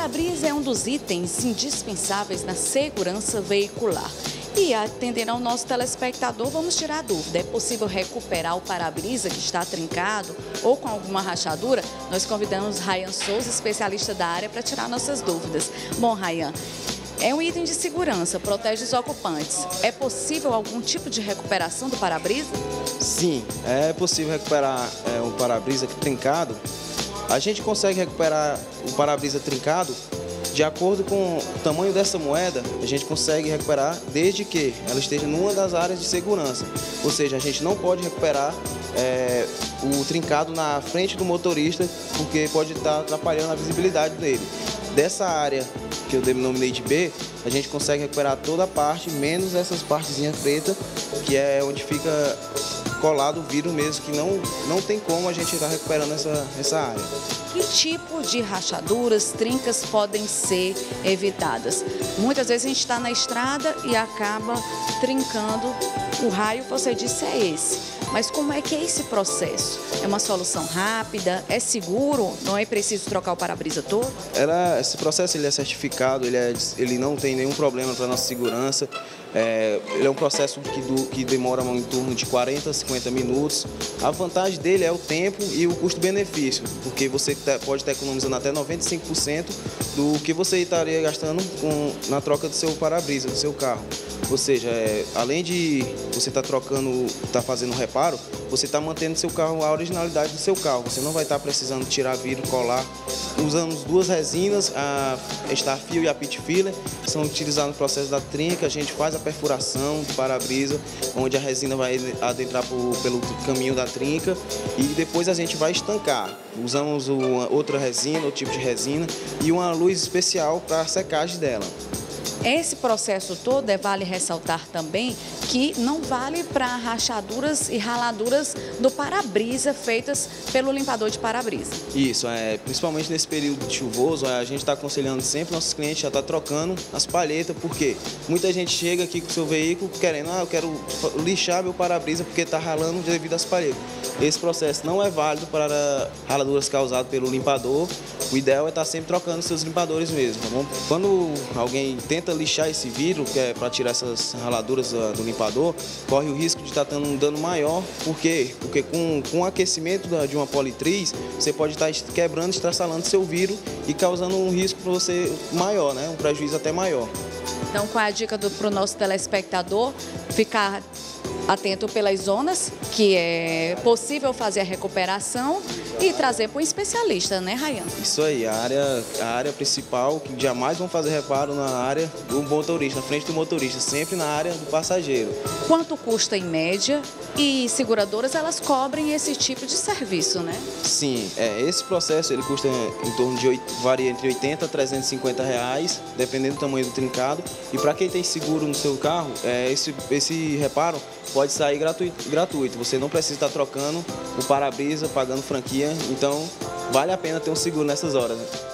para-brisa é um dos itens indispensáveis na segurança veicular. E atendendo ao nosso telespectador, vamos tirar a dúvida. É possível recuperar o para-brisa que está trincado ou com alguma rachadura? Nós convidamos Ryan Souza, especialista da área, para tirar nossas dúvidas. Bom, Ryan, é um item de segurança, protege os ocupantes. É possível algum tipo de recuperação do para-brisa? Sim, é possível recuperar o para-brisa trincado. A gente consegue recuperar o para-brisa trincado de acordo com o tamanho dessa moeda. A gente consegue recuperar desde que ela esteja numa das áreas de segurança. Ou seja, a gente não pode recuperar o trincado na frente do motorista, porque pode estar atrapalhando a visibilidade dele. Dessa área que eu denominei de B, a gente consegue recuperar toda a parte, menos essas partezinhas pretas, que é onde fica colado o vidro mesmo, que não tem como a gente estar recuperando essa área. Que tipo de rachaduras, trincas podem ser evitadas? Muitas vezes a gente está na estrada e acaba trincando. O raio, você disse, é esse. Mas como é que é esse processo? É uma solução rápida? É seguro? Não é preciso trocar o para-brisa todo? Esse processo ele é certificado, ele não tem nenhum problema para a nossa segurança. Ele é um processo que demora em torno de 40 a 50 minutos. A vantagem dele é o tempo e o custo-benefício, porque você pode estar economizando até 95% do que você estaria gastando na troca do seu para-brisa, do seu carro. Ou seja, além de você estar fazendo um reparo, você está mantendo seu carro, a originalidade do seu carro. Você não vai estar precisando tirar vidro, colar. Usamos duas resinas, a Star-Fil e a Pit Filler, são utilizadas no processo da trinca. A gente faz a perfuração do para-brisa, onde a resina vai adentrar pelo caminho da trinca, e depois a gente vai estancar. Usamos outra resina, outro tipo de resina e uma luz especial para a secagem dela. Esse processo todo, vale ressaltar também que não vale para rachaduras e raladuras do para-brisa feitas pelo limpador de para-brisa. Isso, principalmente nesse período chuvoso, a gente está aconselhando sempre nossos clientes já estar trocando as palhetas, porque muita gente chega aqui com o seu veículo querendo, eu quero lixar meu para-brisa porque está ralando devido às palhetas. Esse processo não é válido para raladuras causadas pelo limpador. O ideal é estar sempre trocando seus limpadores mesmo, tá bom? Quando alguém tenta lixar esse vidro, que é para tirar essas raladuras do limpador, corre o risco de estar tendo um dano maior. Por quê? Porque com o aquecimento de uma politriz, você pode estar quebrando, estraçalando seu vidro e causando um risco para você maior, né? Um prejuízo até maior. Então, qual é a dica para o nosso telespectador? Ficar atento pelas zonas que é possível fazer a recuperação e trazer para um especialista, né, Ryan? Isso aí, a área principal, que jamais vão fazer reparo na área do motorista, na frente do motorista, sempre na área do passageiro. Quanto custa em média? E seguradoras, elas cobrem esse tipo de serviço, né? Esse processo ele custa em torno de varia entre 80 a 350 reais, dependendo do tamanho do trincado. E para quem tem seguro no seu carro, esse reparo pode sair gratuito. Você não precisa estar trocando o para-brisa, pagando franquia. Então, vale a pena ter um seguro nessas horas, né?